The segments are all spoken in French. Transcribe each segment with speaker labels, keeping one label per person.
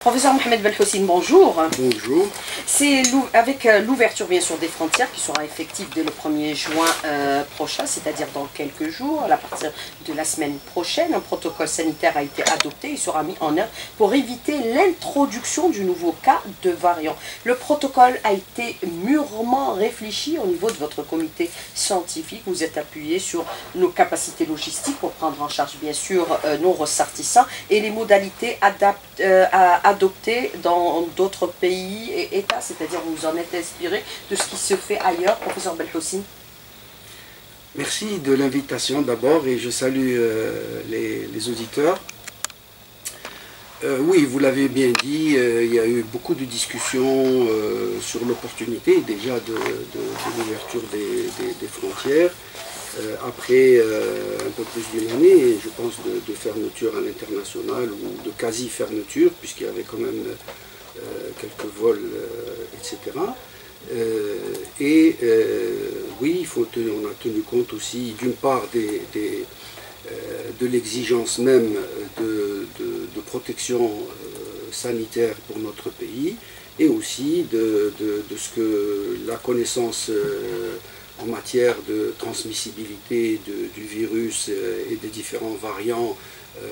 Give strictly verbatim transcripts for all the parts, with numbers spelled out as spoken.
Speaker 1: Professeur Mohamed Belhoussine, bonjour.
Speaker 2: Bonjour.
Speaker 1: C'est avec l'ouverture bien sûr des frontières qui sera effective dès le premier juin euh, prochain, c'est-à-dire dans quelques jours, à partir de la semaine prochaine, un protocole sanitaire a été adopté et sera mis en œuvre pour éviter l'introduction du nouveau cas de variant. Le protocole a été mûrement réfléchi au niveau de votre comité scientifique. Vous êtes appuyé sur nos capacités logistiques pour prendre en charge bien sûr euh, nos ressortissants et les modalités adaptées euh, à adopté dans d'autres pays et États, c'est-à-dire vous en êtes inspiré de ce qui se fait ailleurs, professeur Belhoussine?
Speaker 2: Merci de l'invitation d'abord et je salue euh, les, les auditeurs. Euh, oui, vous l'avez bien dit, euh, il y a eu beaucoup de discussions euh, sur l'opportunité déjà de, de, de l'ouverture des, des, des frontières. Euh, après euh, un peu plus d'une année, je pense, de, de fermeture à l'international ou de quasi-fermeture, puisqu'il y avait quand même euh, quelques vols, euh, et cetera. Euh, et euh, oui, il faut tenir, on a tenu compte aussi d'une part des, des, euh, de l'exigence même de, de, de protection euh, sanitaire pour notre pays, et aussi de, de, de ce que la connaissance euh, en matière de transmissibilité de, du virus et des différents variants euh,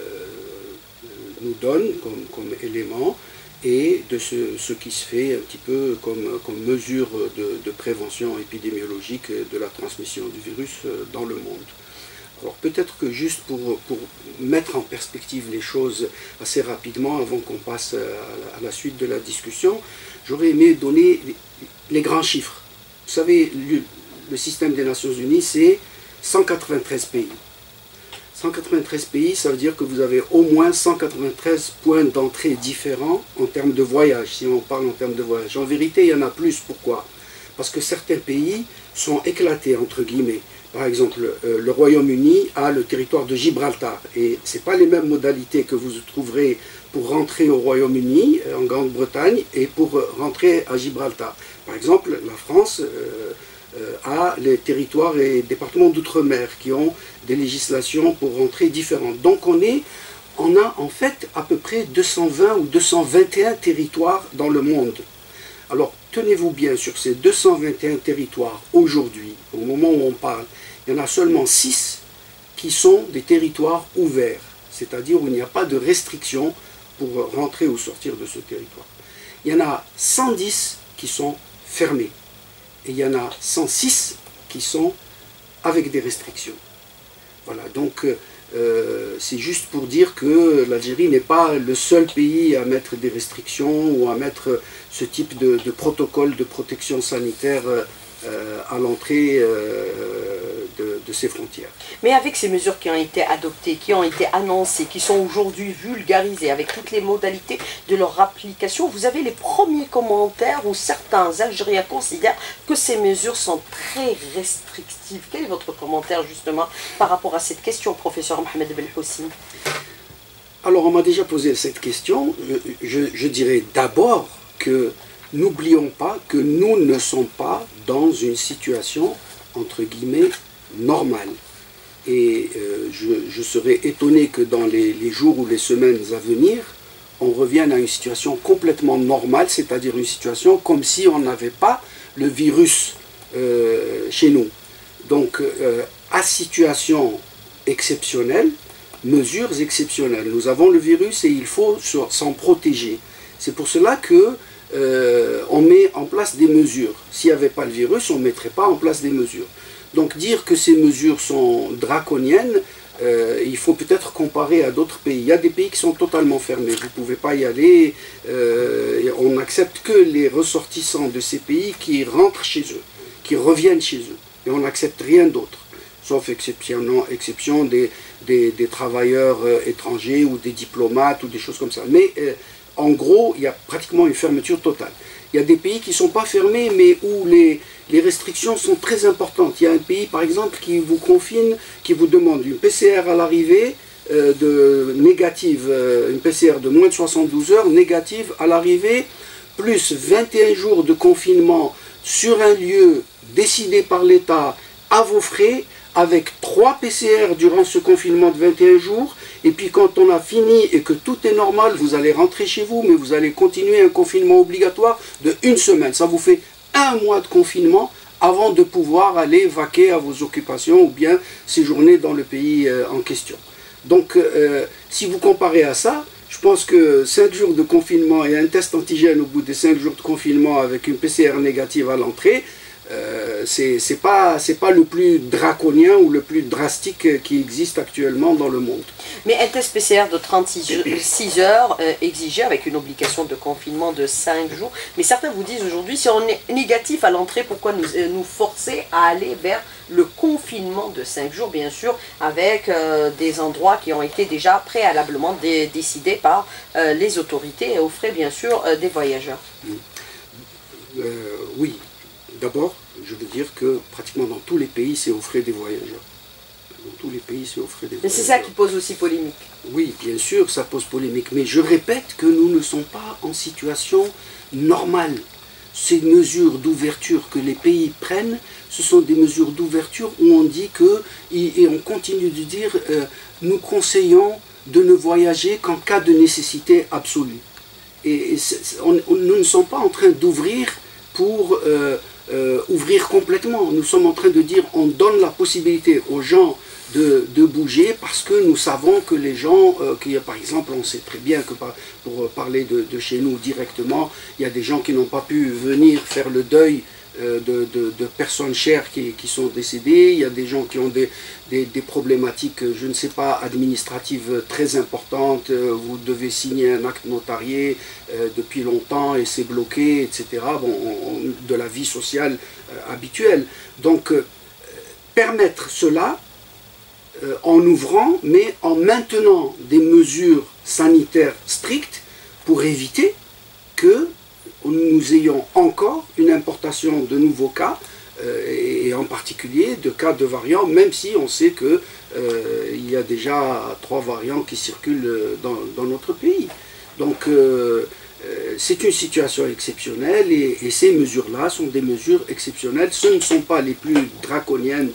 Speaker 2: nous donne comme, comme élément, et de ce, ce qui se fait un petit peu comme, comme mesure de, de prévention épidémiologique de la transmission du virus dans le monde. Alors peut-être que juste pour, pour mettre en perspective les choses assez rapidement, avant qu'on passe à la, à la suite de la discussion, j'aurais aimé donner les, les grands chiffres. Vous savez, le, le système des Nations Unies, c'est cent quatre-vingt-treize pays. cent quatre-vingt-treize pays, ça veut dire que vous avez au moins cent quatre-vingt-treize points d'entrée différents en termes de voyage, si on parle en termes de voyage. En vérité, il y en a plus. Pourquoi? Parce que certains pays sont éclatés, entre guillemets. Par exemple, euh, le Royaume-Uni a le territoire de Gibraltar. Et ce n'est pas les mêmes modalités que vous trouverez pour rentrer au Royaume-Uni, en Grande-Bretagne, et pour rentrer à Gibraltar. Par exemple, la France euh, euh, a les territoires et départements d'outre-mer qui ont des législations pour rentrer différentes. Donc on, est, on a en fait à peu près deux cent vingt ou deux cent vingt et un territoires dans le monde. Alors tenez-vous bien, sur ces deux cent vingt et un territoires aujourd'hui, au moment où on parle, il y en a seulement six qui sont des territoires ouverts, c'est-à-dire où il n'y a pas de restriction pour rentrer ou sortir de ce territoire. Il y en a cent dix qui sont fermés et il y en a cent six qui sont avec des restrictions. Voilà, donc euh, c'est juste pour dire que l'Algérie n'est pas le seul pays à mettre des restrictions ou à mettre ce type de, de protocole de protection sanitaire euh, à l'entrée euh, de, de ces frontières.
Speaker 1: Mais avec ces mesures qui ont été adoptées, qui ont été annoncées, qui sont aujourd'hui vulgarisées, avec toutes les modalités de leur application, vous avez les premiers commentaires où certains Algériens considèrent que ces mesures sont très restrictives. Quel est votre commentaire justement par rapport à cette question, professeur Mohamed Belhoussine?
Speaker 2: Alors on m'a déjà posé cette question. Je, je dirais d'abord que n'oublions pas que nous ne sommes pas dans une situation entre guillemets normale. Et euh, je, je serais étonné que dans les, les jours ou les semaines à venir, on revienne à une situation complètement normale, c'est-à-dire une situation comme si on n'avait pas le virus euh, chez nous. Donc, euh, à situation exceptionnelle, mesures exceptionnelles. Nous avons le virus et il faut s'en protéger. C'est pour cela que euh, on met en place des mesures. S'il n'y avait pas le virus, on ne mettrait pas en place des mesures. Donc dire que ces mesures sont draconiennes, euh, il faut peut-être comparer à d'autres pays. Il y a des pays qui sont totalement fermés, vous ne pouvez pas y aller, euh, on n'accepte que les ressortissants de ces pays qui rentrent chez eux, qui reviennent chez eux, et on n'accepte rien d'autre, sauf exception, exception des, des, des travailleurs euh, étrangers ou des diplomates ou des choses comme ça. Mais euh, en gros, il y a pratiquement une fermeture totale. Il y a des pays qui ne sont pas fermés, mais où les, les restrictions sont très importantes. Il y a un pays, par exemple, qui vous confine, qui vous demande une P C R à l'arrivée, euh, de négative, euh, une P C R de moins de soixante-douze heures, négative à l'arrivée, plus vingt et un jours de confinement sur un lieu décidé par l'État, à vos frais, avec trois P C R durant ce confinement de vingt et un jours, et puis quand on a fini et que tout est normal, vous allez rentrer chez vous, mais vous allez continuer un confinement obligatoire de une semaine. Ça vous fait un mois de confinement avant de pouvoir aller vaquer à vos occupations ou bien séjourner dans le pays euh, en question. Donc, euh, si vous comparez à ça, je pense que cinq jours de confinement et un test antigène au bout des cinq jours de confinement avec une P C R négative à l'entrée, euh, c'est pas, c'est pas le plus draconien ou le plus drastique qui existe actuellement dans le monde.
Speaker 1: Mais un test P C R de trente-six heures euh, exigé avec une obligation de confinement de cinq jours. Mais certains vous disent aujourd'hui, si on est négatif à l'entrée, pourquoi nous, euh, nous forcer à aller vers le confinement de cinq jours, bien sûr, avec euh, des endroits qui ont été déjà préalablement dé décidés par euh, les autorités et aux frais, bien sûr, euh, des voyageurs.
Speaker 2: Euh, oui, d'abord, je veux dire que pratiquement dans tous les pays, c'est aux frais des voyageurs. Dans tous les pays, c'est aux frais des voyageurs.
Speaker 1: Mais c'est ça qui pose aussi polémique.
Speaker 2: Oui, bien sûr, ça pose polémique. Mais je répète que nous ne sommes pas en situation normale. Ces mesures d'ouverture que les pays prennent, ce sont des mesures d'ouverture où on dit que, et on continue de dire, euh, nous conseillons de ne voyager qu'en cas de nécessité absolue. Et, et on, on, nous ne sommes pas en train d'ouvrir pour euh, euh, ouvrir complètement. Nous sommes en train de dire, on donne la possibilité aux gens de, de bouger parce que nous savons que les gens, euh, qu'il y a, par exemple, on sait très bien que par, pour parler de, de chez nous directement, il y a des gens qui n'ont pas pu venir faire le deuil euh, de, de, de personnes chères qui, qui sont décédées, il y a des gens qui ont des, des, des problématiques, je ne sais pas, administratives très importantes, vous devez signer un acte notarié euh, depuis longtemps et c'est bloqué, et cetera. Bon, on, de la vie sociale euh, habituelle. Donc, euh, permettre cela, Euh, en ouvrant, mais en maintenant des mesures sanitaires strictes pour éviter que nous ayons encore une importation de nouveaux cas, euh, et en particulier de cas de variants, même si on sait qu'il euh, y a déjà trois variants qui circulent dans, dans notre pays. Donc, euh, euh, c'est une situation exceptionnelle et, et ces mesures-là sont des mesures exceptionnelles. Ce ne sont pas les plus draconiennes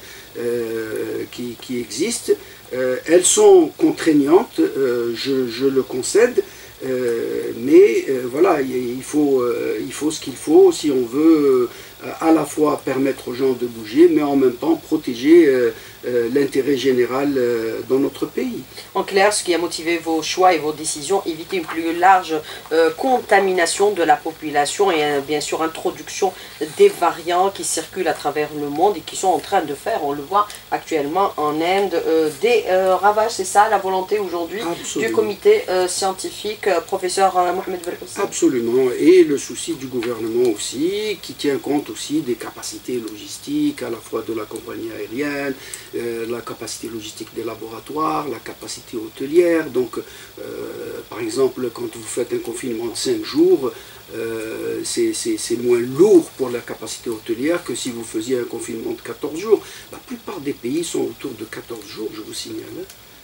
Speaker 2: Euh, qui, qui existent. Euh, elles sont contraignantes, euh, je, je le concède, euh, mais euh, voilà, il faut, euh, il faut ce qu'il faut si on veut euh, à la fois permettre aux gens de bouger, mais en même temps protéger euh, euh, l'intérêt général euh, dans notre pays.
Speaker 1: En clair, ce qui a motivé vos choix et vos décisions, éviter une plus large euh, contamination de la population et euh, bien sûr introduction des variants qui circulent à travers le monde et qui sont en train de faire, on le voit actuellement en Inde, euh, des euh, ravages. C'est ça la volonté aujourd'hui du comité euh, scientifique, euh, professeur euh, Mohamed Belkacem?
Speaker 2: Absolument, et le souci du gouvernement aussi, qui tient compte aussi des capacités logistiques, à la fois de la compagnie aérienne, euh, la capacité logistique des laboratoires, la capacité hôtelière. Donc, euh, par exemple, quand vous faites un confinement de cinq jours, euh, c'est moins lourd pour la capacité hôtelière que si vous faisiez un confinement de quatorze jours. La plupart des pays sont autour de quatorze jours, je vous signale.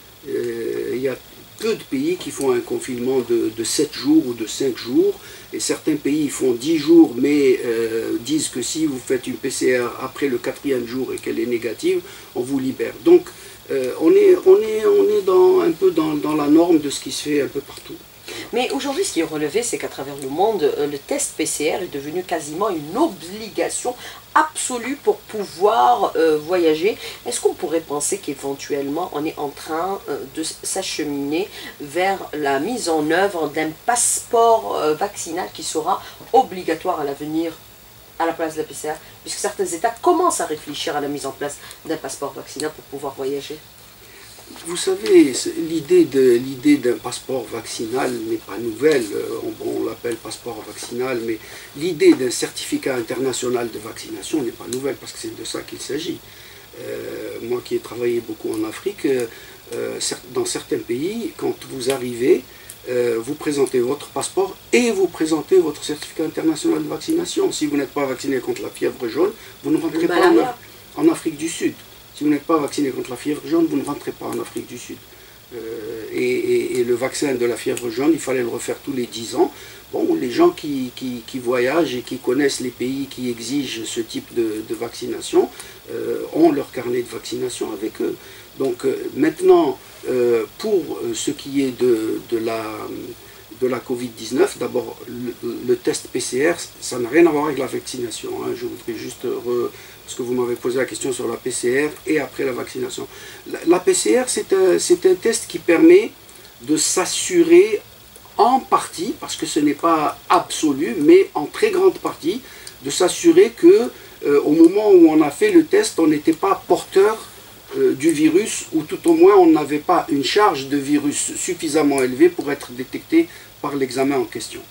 Speaker 2: Euh, il y a peu de pays qui font un confinement de, de sept jours ou de cinq jours, et certains pays font dix jours, mais euh, disent que si vous faites une P C R après le quatrième jour et qu'elle est négative, on vous libère. Donc euh, on est, on est, on est dans, un peu dans, dans la norme de ce qui se fait un peu partout.
Speaker 1: Mais aujourd'hui, ce qui est relevé, c'est qu'à travers le monde, le test P C R est devenu quasiment une obligation absolue pour pouvoir euh, voyager. Est-ce qu'on pourrait penser qu'éventuellement, on est en train euh, de s'acheminer vers la mise en œuvre d'un passeport euh, vaccinal qui sera obligatoire à l'avenir à la place de la P C R, puisque certains États commencent à réfléchir à la mise en place d'un passeport vaccinal pour pouvoir voyager?
Speaker 2: Vous savez, l'idée de l'idée d'un passeport vaccinal n'est pas nouvelle. On, bon, on l'appelle passeport vaccinal, mais l'idée d'un certificat international de vaccination n'est pas nouvelle parce que c'est de ça qu'il s'agit. Euh, moi qui ai travaillé beaucoup en Afrique, euh, dans certains pays, quand vous arrivez, euh, vous présentez votre passeport et vous présentez votre certificat international de vaccination. Si vous n'êtes pas vacciné contre la fièvre jaune, vous ne rentrez pas en, en Afrique du Sud. Si vous n'êtes pas vacciné contre la fièvre jaune, vous ne rentrez pas en Afrique du Sud. Euh, et, et, et le vaccin de la fièvre jaune, il fallait le refaire tous les dix ans. Bon, les gens qui, qui, qui voyagent et qui connaissent les pays qui exigent ce type de, de vaccination euh, ont leur carnet de vaccination avec eux. Donc euh, maintenant, euh, pour ce qui est de, de la, de la Covid dix-neuf, d'abord le, le test P C R, ça n'a rien à voir avec la vaccination. Hein. Je voudrais juste, re, parce que vous m'avez posé la question sur la P C R et après la vaccination. La, la P C R, c'est un, c'est un test qui permet de s'assurer en partie, parce que ce n'est pas absolu, mais en très grande partie, de s'assurer que euh, au moment où on a fait le test, on n'était pas porteur euh, du virus, ou tout au moins on n'avait pas une charge de virus suffisamment élevée pour être détecté par l'examen en question.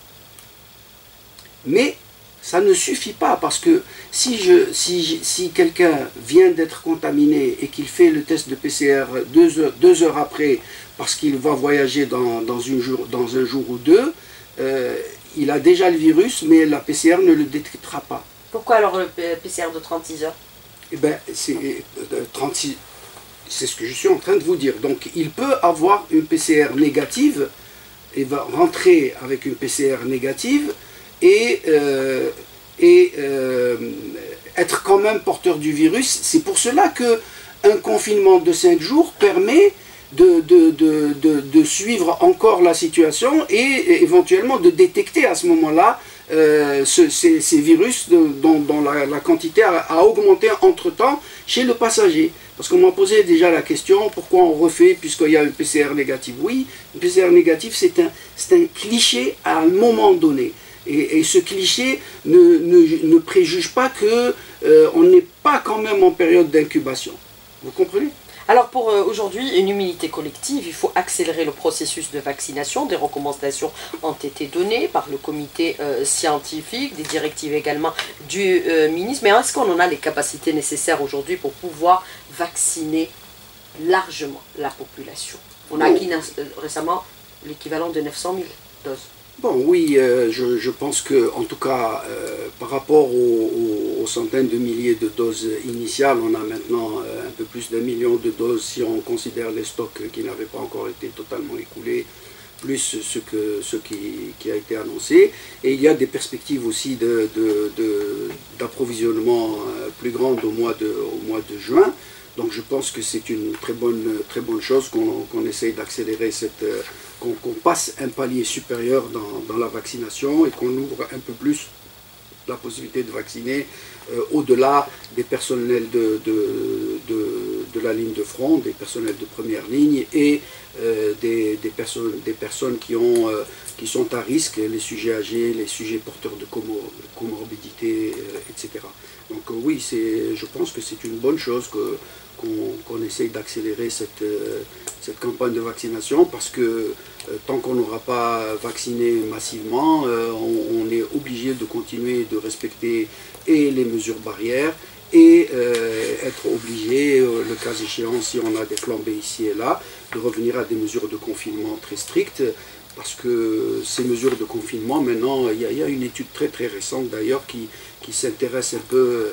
Speaker 2: Mais ça ne suffit pas, parce que si, je, si, si quelqu'un vient d'être contaminé et qu'il fait le test de P C R deux heures, deux heures après, parce qu'il va voyager dans, dans, une jour, dans un jour ou deux, euh, il a déjà le virus, mais la P C R ne le détectera pas.
Speaker 1: Pourquoi alors le P C R de trente-six heures?
Speaker 2: Eh bien, c'est trente-six, c'est ce que je suis en train de vous dire. Donc, il peut avoir une P C R négative, et va rentrer avec une P C R négative, et, euh, et euh, être quand même porteur du virus. C'est pour cela qu'un confinement de cinq jours permet de, de, de, de, de suivre encore la situation et, et éventuellement de détecter à ce moment-là euh, ce, ces, ces virus de, dont, dont la, la quantité a, a augmenté entre-temps chez le passager. Parce qu'on m'a posé déjà la question, pourquoi on refait puisqu'il y a une P C R négative? Oui, une P C R négative, c'est un, c'est un cliché à un moment donné. Et, et ce cliché ne, ne, ne préjuge pas qu'on euh, n'est pas quand même en période d'incubation. Vous comprenez?
Speaker 1: Alors pour euh, aujourd'hui, une immunité collective, il faut accélérer le processus de vaccination. Des recommandations ont été données par le comité euh, scientifique, des directives également du euh, ministre. Mais est-ce qu'on en a les capacités nécessaires aujourd'hui pour pouvoir vacciner largement la population? On a acquis euh, récemment l'équivalent de neuf cent mille doses.
Speaker 2: Bon, oui, euh, je, je pense que, en tout cas, euh, par rapport aux, aux, aux centaines de milliers de doses initiales, on a maintenant euh, un peu plus d'un million de doses si on considère les stocks qui n'avaient pas encore été totalement écoulés, plus ce, que, ce qui, qui a été annoncé. Et il y a des perspectives aussi de, de, de, d'approvisionnement euh, plus grandes au mois de, au mois de juin. Donc je pense que c'est une très bonne, très bonne chose qu'on qu'on essaye d'accélérer cette... Euh, qu'on qu'on passe un palier supérieur dans, dans la vaccination et qu'on ouvre un peu plus la possibilité de vacciner euh, au-delà des personnels de, de, de, de la ligne de front, des personnels de première ligne et euh, des, des, personnes, des personnes qui, ont, euh, qui sont à risque, les sujets âgés, les sujets porteurs de comor comorbidité, euh, et cetera. Donc euh, oui, je pense que c'est une bonne chose que qu'on qu'on essaye d'accélérer cette, euh, cette campagne de vaccination parce que euh, tant qu'on n'aura pas vacciné massivement, euh, on, on est obligé de continuer de respecter et les mesures barrières et euh, être obligé, euh, le cas échéant, si on a des flambées ici et là, de revenir à des mesures de confinement très strictes parce que ces mesures de confinement, maintenant, il y a, il y a une étude très très récente d'ailleurs qui, qui s'intéresse un peu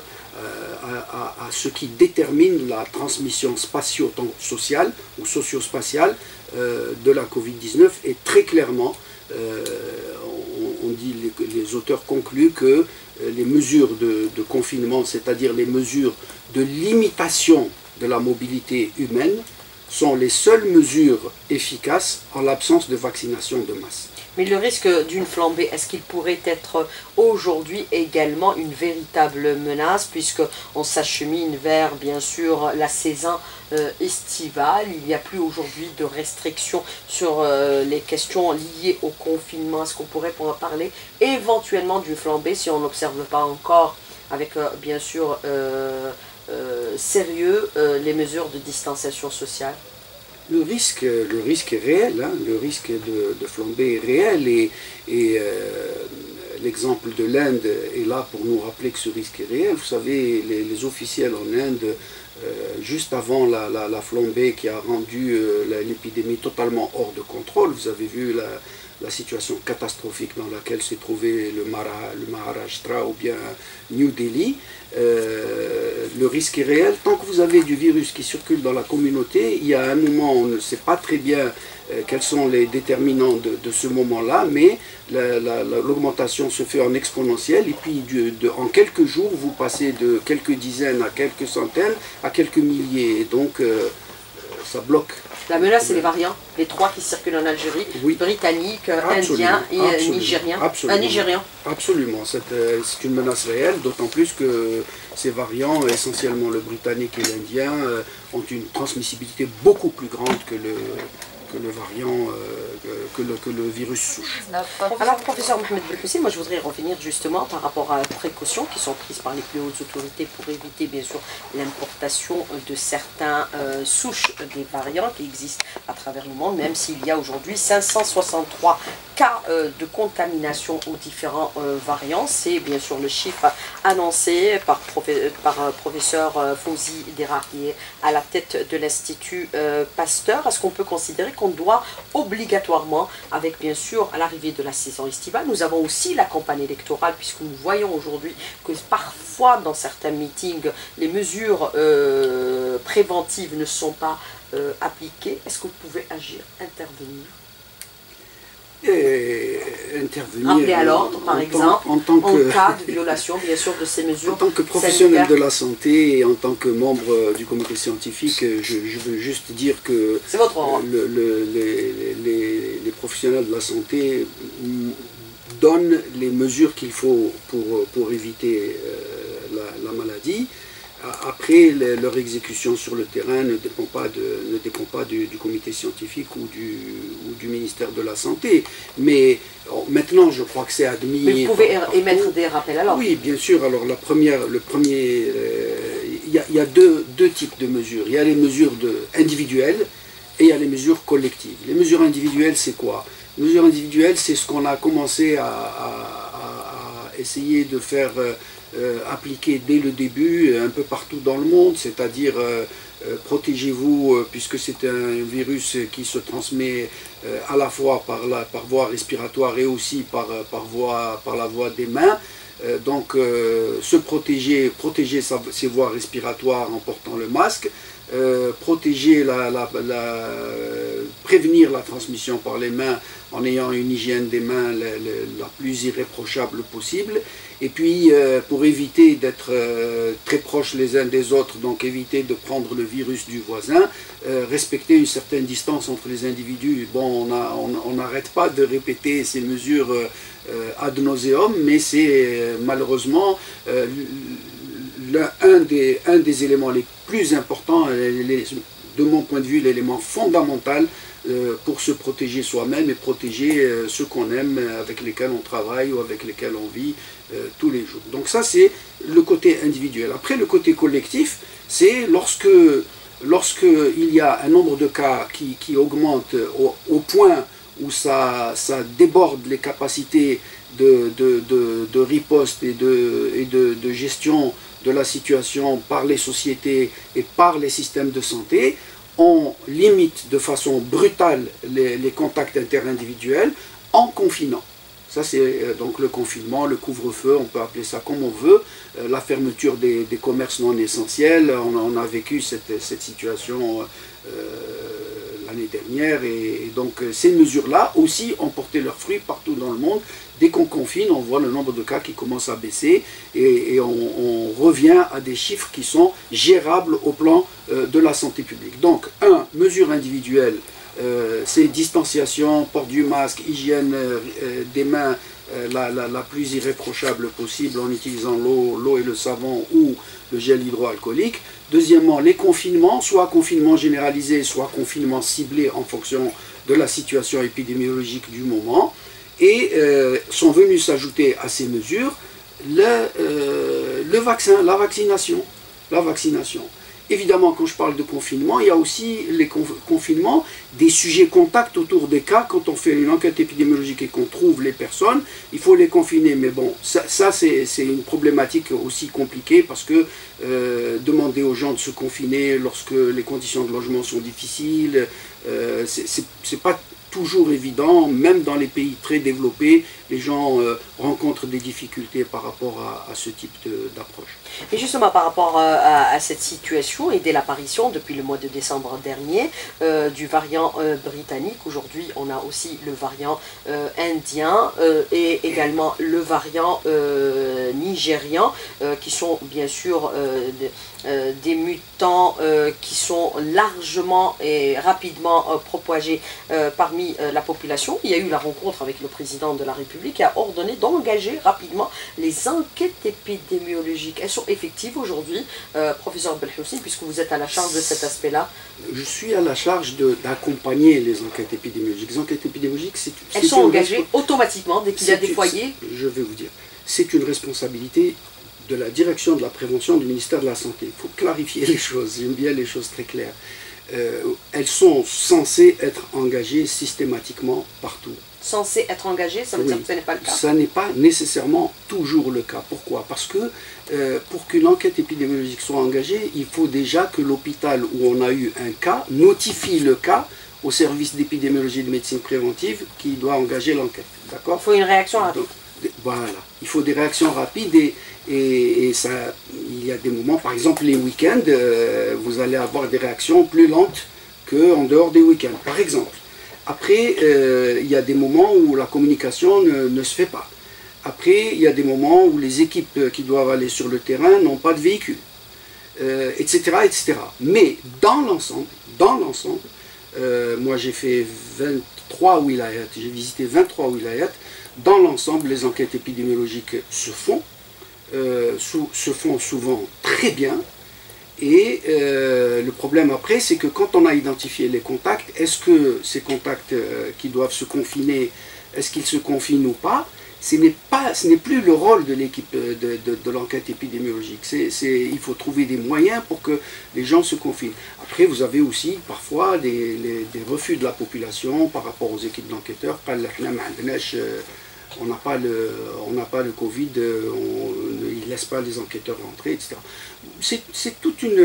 Speaker 2: À, à, à ce qui détermine la transmission spatio-sociale ou socio-spatiale euh, de la Covid dix-neuf et très clairement, euh, on, on dit, les, les auteurs concluent que euh, les mesures de, de confinement, c'est-à-dire les mesures de limitation de la mobilité humaine, sont les seules mesures efficaces en l'absence de vaccination de masse.
Speaker 1: Mais le risque d'une flambée, est-ce qu'il pourrait être aujourd'hui également une véritable menace puisqu'on s'achemine vers, bien sûr, la saison euh, estivale. Il n'y a plus aujourd'hui de restrictions sur euh, les questions liées au confinement. Est-ce qu'on pourrait parler éventuellement d'une flambée si on n'observe pas encore avec, euh, bien sûr, euh, euh, sérieux euh, les mesures de distanciation sociale?
Speaker 2: Le risque, le risque est réel, hein, le risque de, de flambée est réel et, et euh, l'exemple de l'Inde est là pour nous rappeler que ce risque est réel. Vous savez, les, les officiels en Inde, euh, juste avant la, la, la flambée qui a rendu euh, l'épidémie totalement hors de contrôle, vous avez vu la, la situation catastrophique dans laquelle s'est trouvé le, Mara, le Maharashtra ou bien New Delhi. Euh, le risque est réel. Tant que vous avez du virus qui circule dans la communauté, il y a un moment où on ne sait pas très bien euh, quels sont les déterminants de, de ce moment-là, mais l'augmentation se fait en exponentielle et puis de, de, en quelques jours, vous passez de quelques dizaines à quelques centaines à quelques milliers. Et donc, euh, ça bloque.
Speaker 1: La menace, c'est les variants, les trois qui circulent en Algérie, oui. Britanniques, Indiens et
Speaker 2: absolument,
Speaker 1: Nigériens.
Speaker 2: Absolument,
Speaker 1: un Nigérian.
Speaker 2: Absolument, c'est euh, une menace réelle, d'autant plus que ces variants, essentiellement le britannique et l'indien, euh, ont une transmissibilité beaucoup plus grande que le, que le variant, euh, que, le, que le virus souche.
Speaker 1: Alors, professeur Mohamed Belkacem, moi je voudrais revenir justement par rapport à précautions qui sont prises par les plus hautes autorités pour éviter bien sûr l'importation de certains euh, souches des variants qui existent à travers le monde, même s'il y a aujourd'hui cinq cent soixante-trois cas euh, de contamination aux différents euh, variants. C'est bien sûr le chiffre annoncé par, profé par euh, professeur euh, Fawzi Dera qui est à la tête de l'Institut euh, Pasteur. Est-ce qu'on peut considérer qu'on doit obligatoirement, avec bien sûr à l'arrivée de la saison estivale, nous avons aussi la campagne électorale, puisque nous voyons aujourd'hui que parfois dans certains meetings, les mesures euh, préventives ne sont pas euh, appliquées. Est-ce que vous pouvez agir, intervenir?
Speaker 2: Et intervenir
Speaker 1: Rappeler à l'ordre, par
Speaker 2: en
Speaker 1: exemple,
Speaker 2: tant, en, tant que,
Speaker 1: en cas de violation, bien sûr, de ces mesures.
Speaker 2: En tant que professionnel
Speaker 1: sanitaires.
Speaker 2: de la santé et en tant que membre du comité scientifique, je, je veux juste dire que
Speaker 1: votre rôle.
Speaker 2: Le, le, les, les, les professionnels de la santé donnent les mesures qu'il faut pour, pour éviter euh, la, la maladie. Après, le, leur exécution sur le terrain ne dépend pas, de, ne dépend pas du, du comité scientifique ou du, ou du ministère de la Santé. Mais oh, maintenant, je crois que c'est admis.
Speaker 1: Mais vous pouvez par, émettre par des rappels alors?
Speaker 2: Oui, bien sûr. Alors, la première, le premier, il euh, y, y a deux, deux types de mesures. Il y a les mesures de, individuelles et il y a les mesures collectives. Les mesures individuelles, c'est quoi? Les mesures individuelles, c'est ce qu'on a commencé à, à, à, à essayer de faire. Euh, Euh, appliqué dès le début, un peu partout dans le monde, c'est-à-dire euh, euh, protégez-vous euh, puisque c'est un virus qui se transmet euh, à la fois par, la, par voie respiratoire et aussi par, par, voie, par la voie des mains. Euh, donc euh, se protéger, protéger sa, ses voies respiratoires en portant le masque, euh, protéger la, la, la, euh, prévenir la transmission par les mains en ayant une hygiène des mains la, la, la plus irréprochable possible. Et puis, euh, pour éviter d'être euh, très proches les uns des autres, donc éviter de prendre le virus du voisin, euh, respecter une certaine distance entre les individus. Bon, on n'arrête pas de répéter ces mesures euh, ad nauseum, mais c'est euh, malheureusement euh, le, un, des, un des éléments les plus importants, les, de mon point de vue, l'élément fondamental euh, pour se protéger soi-même et protéger euh, ceux qu'on aime, avec lesquels on travaille ou avec lesquels on vit euh, tous les jours. Donc ça, c'est le côté individuel. Après, le côté collectif, c'est lorsque, lorsque il y a un nombre de cas qui, qui augmente au, au point où ça, ça déborde les capacités de, de, de, de riposte et, de, et de, de gestion de la situation par les sociétés et par les systèmes de santé, on limite de façon brutale les, les contacts interindividuels en confinant. Ça, c'est donc le confinement, le couvre-feu, on peut appeler ça comme on veut, euh, la fermeture des, des commerces non essentiels. On, on a vécu cette, cette situation euh, l'année dernière et, et donc ces mesures-là aussi ont porté leurs fruits partout dans le monde. Dès qu'on confine, on voit le nombre de cas qui commence à baisser et, et on, on revient à des chiffres qui sont gérables au plan euh, de la santé publique. Donc, un, mesures individuelles, euh, c'est distanciation, port du masque, hygiène euh, des mains euh, la, la, la plus irréprochable possible en utilisant l'eau, l'eau et le savon ou le gel hydroalcoolique. Deuxièmement, les confinements, soit confinement généralisé, soit confinement ciblé en fonction de la situation épidémiologique du moment. Et euh, sont venus s'ajouter à ces mesures le, euh, le vaccin, la vaccination, la vaccination. Évidemment, quand je parle de confinement, il y a aussi les conf confinements des sujets contacts autour des cas. Quand on fait une enquête épidémiologique et qu'on trouve les personnes, il faut les confiner. Mais bon, ça, ça c'est une problématique aussi compliquée parce que euh, demander aux gens de se confiner lorsque les conditions de logement sont difficiles, euh, c'est pas toujours évident, même dans les pays très développés, les gens euh, rencontrent des difficultés par rapport à, à ce type d'approche.
Speaker 1: Et justement par rapport à, à cette situation et dès l'apparition, depuis le mois de décembre dernier, euh, du variant euh, britannique, aujourd'hui on a aussi le variant euh, indien euh, et également le variant euh, nigérian, euh, qui sont bien sûr euh, de, euh, des mutants euh, qui sont largement et rapidement euh, propagés euh, parmi euh, la population. Il y a eu la rencontre avec le président de la République qui a ordonné d'engager rapidement les enquêtes épidémiologiques. Elles sont effectives aujourd'hui, euh, professeur Belhoussin, puisque vous êtes à la charge de cet aspect-là.
Speaker 2: Je suis à la charge d'accompagner les enquêtes épidémiologiques. Les enquêtes épidémiologiques, c'est...
Speaker 1: Elles sont engagées automatiquement dès qu'il y a des foyers.
Speaker 2: Je vais vous dire, c'est une responsabilité de la direction de la prévention du ministère de la Santé. Il faut clarifier les choses, j'aime bien les choses très claires. Euh, elles sont censées être engagées systématiquement partout.
Speaker 1: Censées être engagées, ça veut oui, dire que ce n'est pas le cas.
Speaker 2: Ça n'est pas nécessairement toujours le cas. Pourquoi? Parce que euh, pour qu'une enquête épidémiologique soit engagée, il faut déjà que l'hôpital où on a eu un cas notifie le cas au service d'épidémiologie et de médecine préventive qui doit engager l'enquête. D'accord?
Speaker 1: Il faut une réaction rapide.
Speaker 2: Donc, voilà, il faut des réactions rapides et, et, et ça, il y a des moments, par exemple les week-ends, euh, vous allez avoir des réactions plus lentes qu'en dehors des week-ends, par exemple. Après, euh, il y a des moments où la communication ne, ne se fait pas. Après, il y a des moments où les équipes qui doivent aller sur le terrain n'ont pas de véhicule, euh, et cetera, et cetera. Mais dans l'ensemble, dans l'ensemble, euh, moi j'ai fait vingt-trois wilayats, j'ai visité vingt-trois wilayats. Dans l'ensemble, les enquêtes épidémiologiques se font, euh, sous, se font souvent très bien. Et euh, le problème après, c'est que quand on a identifié les contacts, est-ce que ces contacts euh, qui doivent se confiner, est-ce qu'ils se confinent ou pas? Ce n'est pas, ce n'est plus le rôle de l'équipe de, de, de l'enquête épidémiologique. C'est, c'est, il faut trouver des moyens pour que les gens se confinent. Après, vous avez aussi parfois des, les, des refus de la population par rapport aux équipes d'enquêteurs. On n'a pas le, on n'a pas le Covid, on, ils ne laissent pas les enquêteurs rentrer, et cetera. C'est toute une,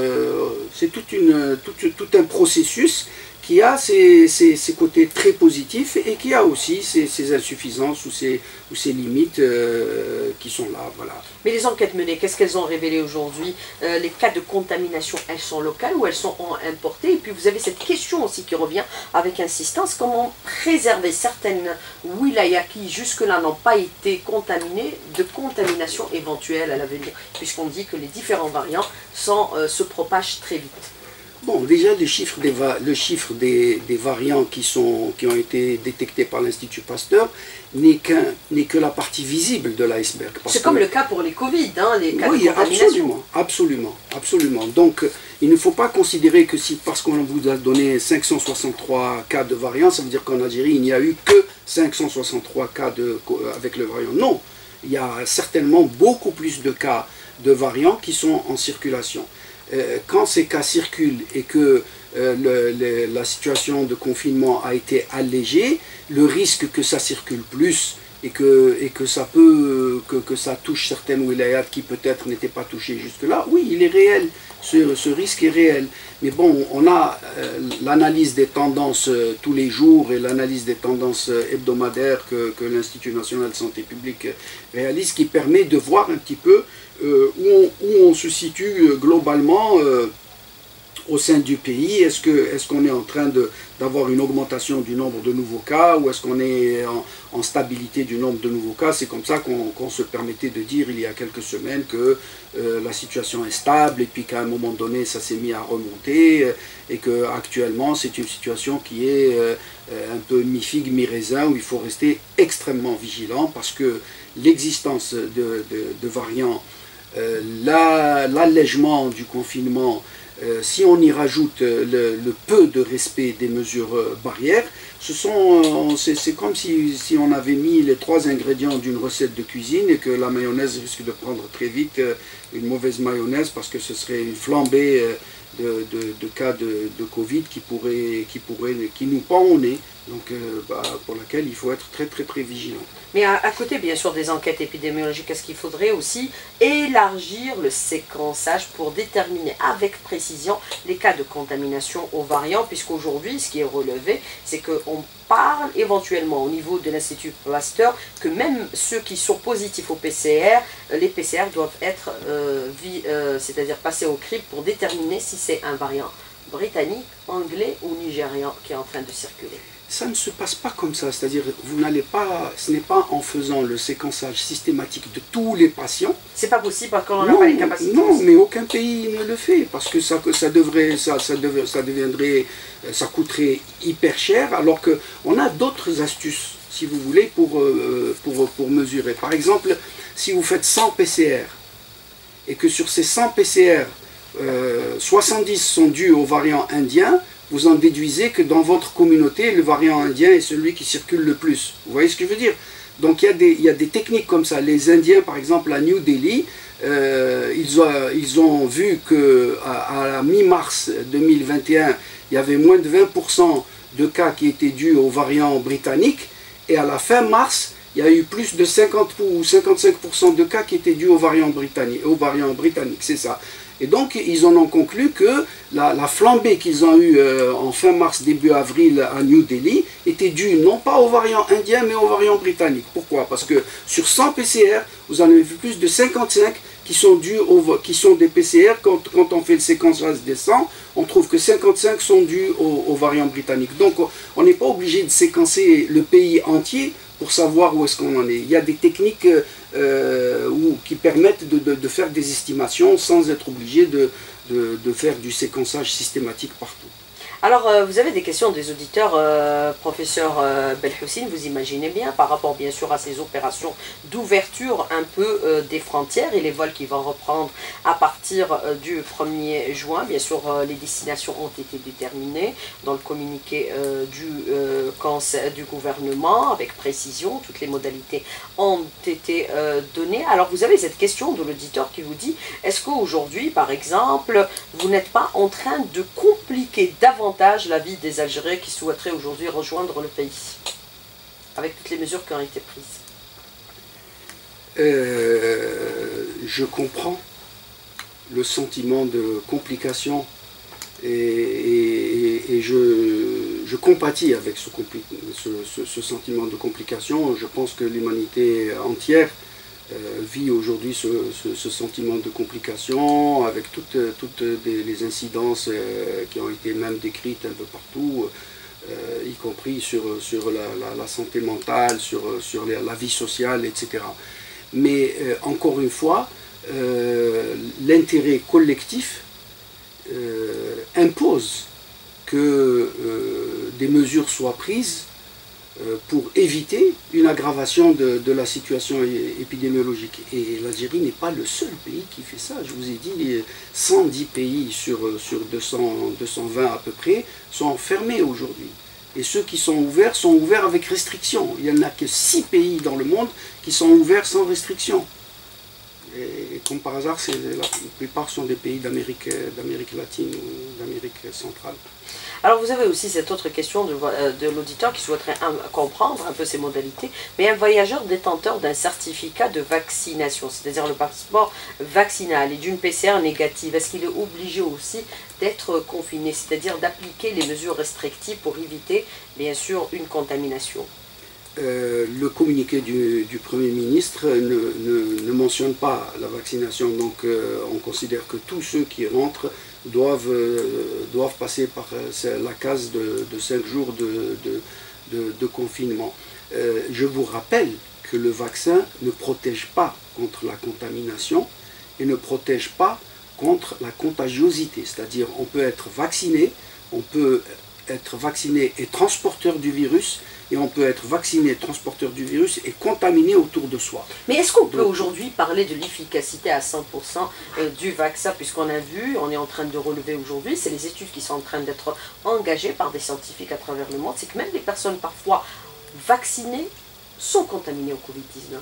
Speaker 2: c'est toute une, tout, tout un processus qui a ses, ses, ses côtés très positifs et qui a aussi ses, ses insuffisances ou ses, ou ses limites euh, qui sont là. Voilà.
Speaker 1: Mais les enquêtes menées, qu'est-ce qu'elles ont révélé aujourd'hui? euh, Les cas de contamination, elles sont locales ou elles sont importées? Et puis vous avez cette question aussi qui revient avec insistance, comment préserver certaines wilayas qui jusque-là n'ont pas été contaminées de contamination éventuelle à l'avenir, puisqu'on dit que les différents variants sont, euh, se propagent très vite.
Speaker 2: Bon, déjà, le chiffre des, va le chiffre des, des variants qui, sont, qui ont été détectés par l'Institut Pasteur n'est qu'un, n'est que la partie visible de l'iceberg.
Speaker 1: C'est comme le cas pour les Covid, hein, les cas
Speaker 2: oui,
Speaker 1: de contamination.
Speaker 2: Absolument, absolument, absolument. Donc, il ne faut pas considérer que si, parce qu'on vous a donné cinq cent soixante-trois cas de variants, ça veut dire qu'en Algérie, il n'y a eu que cinq cent soixante-trois cas de, avec le variant. Non, il y a certainement beaucoup plus de cas de variants qui sont en circulation. Quand ces cas circulent et que euh, le, le, la situation de confinement a été allégée, le risque que ça circule plus et que, et que, ça, peut, que, que ça touche certaines wilayas qui peut-être n'étaient pas touchées jusque-là, oui, il est réel, ce, ce risque est réel. Mais bon, on a euh, l'analyse des tendances euh, tous les jours et l'analyse des tendances euh, hebdomadaires que, que l'Institut national de santé publique réalise qui permet de voir un petit peu Euh, où, on, où on se situe euh, globalement euh, au sein du pays. Est-ce que, est-ce qu'on est en train d'avoir une augmentation du nombre de nouveaux cas ou est-ce qu'on est en, en stabilité du nombre de nouveaux cas? C'est comme ça qu'on qu'on se permettait de dire il y a quelques semaines que euh, la situation est stable et puis qu'à un moment donné ça s'est mis à remonter euh, et qu'actuellement c'est une situation qui est euh, un peu mi-figue, mi-raisin où il faut rester extrêmement vigilant parce que l'existence de, de, de variants, Euh, l'allègement du confinement, euh, si on y rajoute le, le peu de respect des mesures euh, barrières, ce sont, euh, c'est comme si, si on avait mis les trois ingrédients d'une recette de cuisine et que la mayonnaise risque de prendre très vite euh, une mauvaise mayonnaise parce que ce serait une flambée euh, de, de, de cas de, de Covid qui pourrait, qui pourrait, qui nous pend au nez, Donc, euh, bah, pour laquelle il faut être très très très vigilant.
Speaker 1: Mais à, à côté, bien sûr, des enquêtes épidémiologiques, est-ce qu'il faudrait aussi élargir le séquençage pour déterminer avec précision les cas de contamination aux variants, puisqu'aujourd'hui, ce qui est relevé, c'est qu'on parle éventuellement au niveau de l'Institut Pasteur que même ceux qui sont positifs au P C R, les P C R doivent être, euh, euh, c'est-à-dire passés au crible pour déterminer si c'est un variant britannique, anglais ou nigérian qui est en train de circuler.
Speaker 2: Ça ne se passe pas comme ça, c'est-à-dire vous n'allez pas, ce n'est pas en faisant le séquençage systématique de tous les patients.
Speaker 1: C'est pas possible parce qu'on n'a pas les capacités.
Speaker 2: Non, mais aucun pays ne le fait parce que ça, ça devrait, ça, ça, dev, ça deviendrait, ça coûterait hyper cher, alors que on a d'autres astuces, si vous voulez, pour, euh, pour, pour mesurer. Par exemple, si vous faites cent P C R et que sur ces cent P C R, euh, soixante-dix sont dus au variant indien, vous en déduisez que dans votre communauté, le variant indien est celui qui circule le plus. Vous voyez ce que je veux dire? Donc il y a des, il y a des techniques comme ça. Les Indiens, par exemple, à New Delhi, euh, ils, ont, ils ont vu qu'à à la mi-mars deux mille vingt et un, il y avait moins de vingt pour cent de cas qui étaient dus au variant britannique, et à la fin mars, il y a eu plus de cinquante ou cinquante-cinq pour cent de cas qui étaient dus au variant britannique. Au variant britannique, c'est ça. Et donc, ils en ont conclu que la, la flambée qu'ils ont eue euh, en fin mars, début avril à New Delhi était due non pas au variant indien, mais au variant britannique. Pourquoi? Parce que sur cent P C R, vous en avez vu plus de cinquante-cinq qui sont, dus au, qui sont des P C R. Quand, quand on fait le séquençage des cent, on trouve que cinquante-cinq sont dus au, au variant britannique. Donc, on n'est pas obligé de séquencer le pays entier pour savoir où est-ce qu'on en est. Il y a des techniques euh, où, qui permettent de, de, de faire des estimations sans être obligé de, de, de faire du séquençage systématique partout.
Speaker 1: Alors, euh, vous avez des questions des auditeurs, euh, professeur euh, Belhoussine, vous imaginez bien, par rapport bien sûr à ces opérations d'ouverture un peu euh, des frontières et les vols qui vont reprendre à partir euh, du premier juin. Bien sûr, euh, les destinations ont été déterminées dans le communiqué euh, du, euh, conseil, du gouvernement, avec précision, toutes les modalités ont été euh, données. Alors, vous avez cette question de l'auditeur qui vous dit, est-ce qu'aujourd'hui, par exemple, vous n'êtes pas en train de compliquer davantage la vie des Algériens qui souhaiteraient aujourd'hui rejoindre le pays, avec toutes les mesures qui ont été prises?
Speaker 2: euh, Je comprends le sentiment de complication et, et, et je, je compatis avec ce, ce, ce, ce sentiment de complication. Je pense que l'humanité entière Euh, vit aujourd'hui ce, ce, ce sentiment de complication avec toutes, toutes des, les incidences euh, qui ont été même décrites un peu partout, euh, y compris sur, sur la, la, la santé mentale, sur, sur la, la vie sociale, et cetera. Mais euh, encore une fois, euh, l'intérêt collectif euh, impose que euh, des mesures soient prises pour éviter une aggravation de, de la situation épidémiologique. Et l'Algérie n'est pas le seul pays qui fait ça. Je vous ai dit, cent dix pays sur, sur deux cents, deux cent vingt à peu près sont fermés aujourd'hui. Et ceux qui sont ouverts sont ouverts avec restriction. Il n'y en a que six pays dans le monde qui sont ouverts sans restriction. Et comme par hasard, la, la plupart sont des pays d'Amérique d'Amérique latine ou d'Amérique centrale.
Speaker 1: Alors vous avez aussi cette autre question de, de l'auditeur qui souhaiterait un, comprendre un peu ces modalités, mais un voyageur détenteur d'un certificat de vaccination, c'est-à-dire le passeport vaccinal et d'une P C R négative, est-ce qu'il est obligé aussi d'être confiné, c'est-à-dire d'appliquer les mesures restrictives pour éviter bien sûr une contamination?
Speaker 2: Euh, le communiqué du, du Premier ministre ne, ne, ne mentionne pas la vaccination, donc euh, on considère que tous ceux qui rentrent doivent, euh, doivent passer par euh, la case de, de cinq jours de, de, de, de confinement. Euh, je vous rappelle que le vaccin ne protège pas contre la contamination et ne protège pas contre la contagiosité, c'est-à-dire on peut être vacciné, on peut être vacciné et transporteur du virus, et on peut être vacciné, transporteur du virus et contaminé autour de soi.
Speaker 1: Mais est-ce qu'on peut aujourd'hui parler de l'efficacité à cent pour cent du vaccin, puisqu'on a vu, on est en train de relever aujourd'hui, c'est les études qui sont en train d'être engagées par des scientifiques à travers le monde, c'est que même des personnes parfois vaccinées sont contaminées au Covid dix-neuf.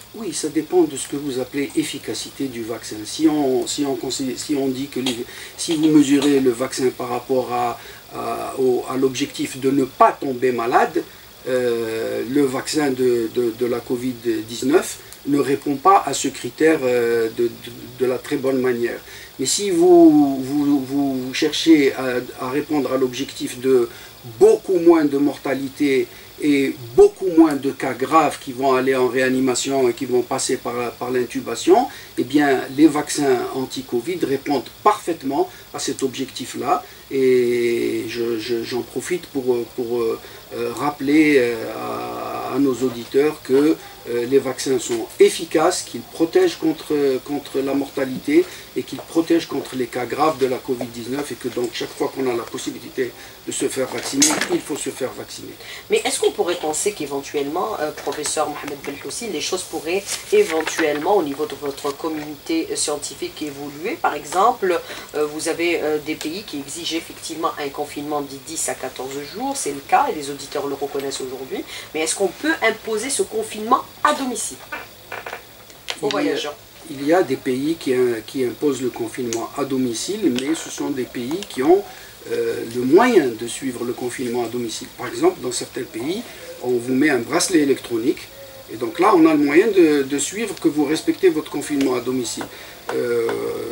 Speaker 2: Oui, ça dépend de ce que vous appelez efficacité du vaccin. Si on, si on, si on dit que les, si vous mesurez le vaccin par rapport à, à, à l'objectif de ne pas tomber malade, euh, le vaccin de, de, de la Covid dix-neuf ne répond pas à ce critère euh, de, de, de la très bonne manière. Mais si vous, vous, vous cherchez à, à répondre à l'objectif de beaucoup moins de mortalité et beaucoup moins de cas graves qui vont aller en réanimation et qui vont passer par, par l'intubation, eh bien les vaccins anti-Covid répondent parfaitement à cet objectif-là. Et je, je, j'en profite pour, pour euh, rappeler euh, à, à nos auditeurs que euh, les vaccins sont efficaces, qu'ils protègent contre, contre la mortalité et qu'ils protègent contre les cas graves de la Covid dix-neuf, et que donc chaque fois qu'on a la possibilité de se faire vacciner, il faut se faire vacciner.
Speaker 1: Mais est-ce qu'on pourrait penser qu'éventuellement, euh, professeur Mohamed Belhoussi, les choses pourraient éventuellement au niveau de votre communauté scientifique évoluer? Par exemple, euh, vous avez euh, des pays qui exigent effectivement un confinement de dix à quatorze jours, c'est le cas et les auditeurs le reconnaissent aujourd'hui, mais est-ce qu'on peut imposer ce confinement à domicile aux voyageurs?
Speaker 2: Il y a des pays qui, qui imposent le confinement à domicile, mais ce sont des pays qui ont euh, le moyen de suivre le confinement à domicile. Par exemple, dans certains pays, on vous met un bracelet électronique, et donc là, on a le moyen de, de suivre que vous respectez votre confinement à domicile. Euh,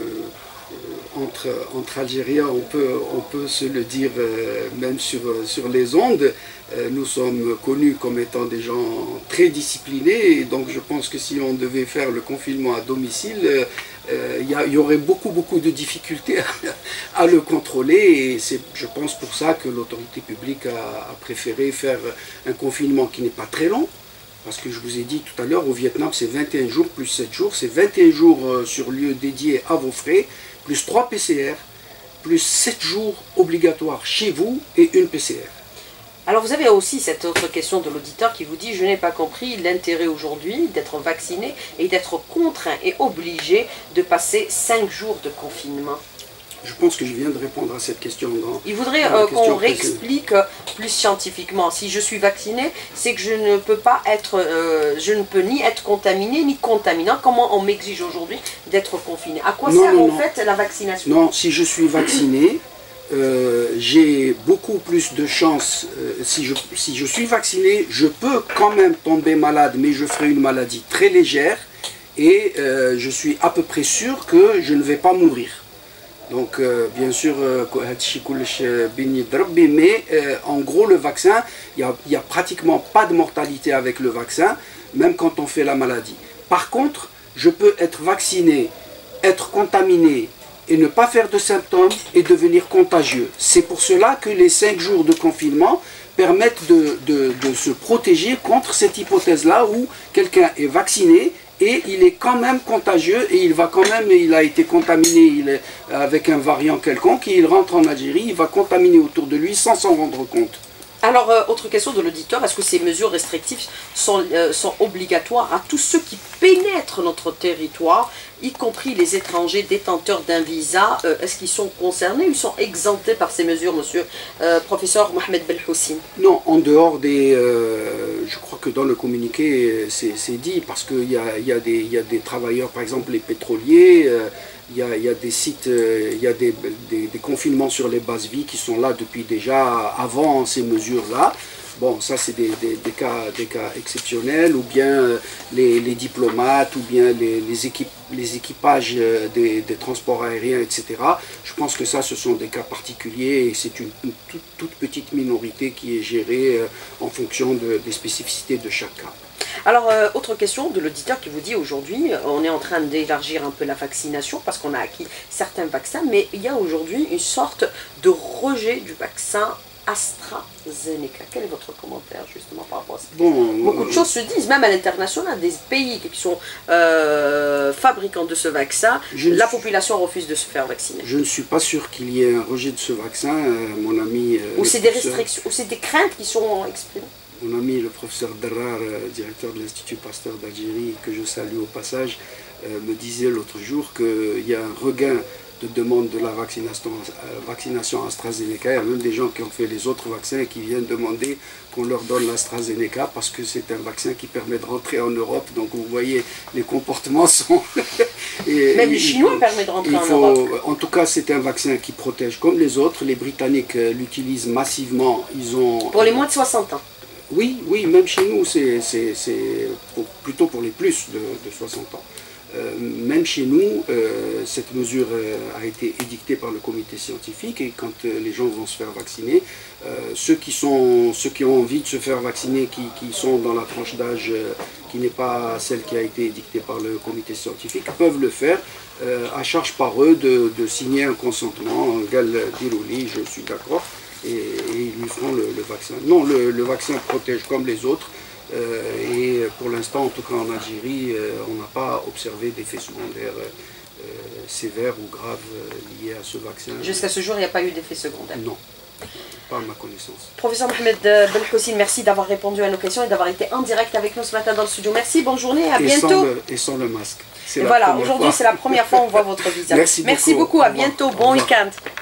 Speaker 2: entre, entre Algériens, on peut, on peut se le dire euh, même sur, sur les ondes, euh, nous sommes connus comme étant des gens très disciplinés, et donc je pense que si on devait faire le confinement à domicile, il euh, y, y aurait beaucoup beaucoup de difficultés à, à le contrôler, et c'est je pense pour ça que l'autorité publique a, a préféré faire un confinement qui n'est pas très long. Parce que je vous ai dit tout à l'heure, au Vietnam, c'est vingt et un jours plus sept jours, c'est vingt et un jours sur lieu dédié à vos frais, plus trois P C R, plus sept jours obligatoires chez vous et une P C R.
Speaker 1: Alors vous avez aussi cette autre question de l'auditeur qui vous dit « Je n'ai pas compris l'intérêt aujourd'hui d'être vacciné et d'être contraint et obligé de passer cinq jours de confinement ».
Speaker 2: Je pense que je viens de répondre à cette question. Dans,
Speaker 1: Il voudrait euh, qu'on réexplique plus scientifiquement. Si je suis vacciné, c'est que je ne peux pas être, euh, je ne peux ni être contaminé ni contaminant. Comment on m'exige aujourd'hui d'être confiné? À quoi
Speaker 2: non,
Speaker 1: sert
Speaker 2: non,
Speaker 1: en
Speaker 2: non.
Speaker 1: fait la vaccination?
Speaker 2: Non, si je suis vacciné, euh, j'ai beaucoup plus de chances. Euh, si, je, si je suis vacciné, je peux quand même tomber malade, mais je ferai une maladie très légère et euh, je suis à peu près sûr que je ne vais pas mourir. Donc euh, bien sûr, euh, mais euh, en gros le vaccin, il n'y a, a pratiquement pas de mortalité avec le vaccin, même quand on fait la maladie. Par contre, je peux être vacciné, être contaminé et ne pas faire de symptômes et devenir contagieux. C'est pour cela que les cinq jours de confinement permettent de, de, de se protéger contre cette hypothèse-là où quelqu'un est vacciné et il est quand même contagieux et il va quand même, il a été contaminé il est avec un variant quelconque et il rentre en Algérie, il va contaminer autour de lui sans s'en rendre compte.
Speaker 1: Alors, euh, autre question de l'auditeur, est-ce que ces mesures restrictives sont, euh, sont obligatoires à tous ceux qui pénètrent notre territoire, y compris les étrangers détenteurs d'un visa? euh, Est-ce qu'ils sont concernés ou ils sont exemptés par ces mesures, monsieur euh, professeur Mohamed Belhoussi?
Speaker 2: Non, en dehors des... Euh, je crois que dans le communiqué, c'est dit, parce qu'il y a, y, a y a des travailleurs, par exemple les pétroliers, euh, Il y, a, il y a des sites, il y a des, des, des confinements sur les bases vie qui sont là depuis déjà avant ces mesures-là. Bon, ça c'est des, des, des, cas, des cas exceptionnels, ou bien les, les diplomates, ou bien les, les, équipes, les équipages des, des transports aériens, et cetera. Je pense que ça, ce sont des cas particuliers et c'est une, une toute, toute petite minorité qui est gérée en fonction de, des spécificités de chaque cas.
Speaker 1: Alors, euh, autre question de l'auditeur qui vous dit aujourd'hui, on est en train d'élargir un peu la vaccination parce qu'on a acquis certains vaccins, mais il y a aujourd'hui une sorte de rejet du vaccin AstraZeneca. Quel est votre commentaire justement par rapport à ça?
Speaker 2: Bon,
Speaker 1: Beaucoup de choses se disent, même à l'international, des pays qui sont euh, fabricants de ce vaccin, la population refuse de se faire vacciner.
Speaker 2: Je ne suis pas sûr qu'il y ait un rejet de ce vaccin, euh, mon ami... Euh,
Speaker 1: ou c'est des restrictions, ou c'est des craintes qui sont exprimées.
Speaker 2: Mon ami le professeur Darrar, euh, directeur de l'Institut Pasteur d'Algérie, que je salue au passage, euh, me disait l'autre jour qu'il y a un regain de demande de la vaccination, euh, vaccination AstraZeneca. Il y a même des gens qui ont fait les autres vaccins et qui viennent demander qu'on leur donne l'AstraZeneca parce que c'est un vaccin qui permet de rentrer en Europe. Donc vous voyez, les comportements sont... et,
Speaker 1: Même les Chinois faut, permettent de rentrer en
Speaker 2: faut,
Speaker 1: Europe.
Speaker 2: En tout cas, c'est un vaccin qui protège comme les autres. Les Britanniques euh, l'utilisent massivement. Ils ont,
Speaker 1: pour les moins de soixante ans.
Speaker 2: Oui, oui, même chez nous, c'est plutôt pour les plus de, de soixante ans. Euh, même chez nous, euh, cette mesure euh, a été édictée par le comité scientifique et quand euh, les gens vont se faire vacciner, euh, ceux, qui sont, ceux qui ont envie de se faire vacciner, qui, qui sont dans la tranche d'âge euh, qui n'est pas celle qui a été édictée par le comité scientifique, peuvent le faire euh, à charge par eux de, de signer un consentement, un gal dirouli, je suis d'accord, et, et ils lui feront le, le vaccin. Non, le, le vaccin protège comme les autres. Euh, et pour l'instant, en tout cas en Algérie, euh, on n'a pas observé d'effets secondaires euh, sévères ou graves euh, liés à ce vaccin.
Speaker 1: Jusqu'à ce jour, il n'y a pas eu d'effets secondaires?
Speaker 2: Non, pas à ma connaissance.
Speaker 1: Professeur Mohamed Belhoussine, merci d'avoir répondu à nos questions et d'avoir été en direct avec nous ce matin dans le studio. Merci, bonne journée et à
Speaker 2: et
Speaker 1: bientôt.
Speaker 2: Sans le, et sans le masque.
Speaker 1: Et voilà, aujourd'hui c'est la première fois qu'on voit votre visage.
Speaker 2: Merci,
Speaker 1: merci
Speaker 2: beaucoup,
Speaker 1: beaucoup, à bientôt, bon week-end.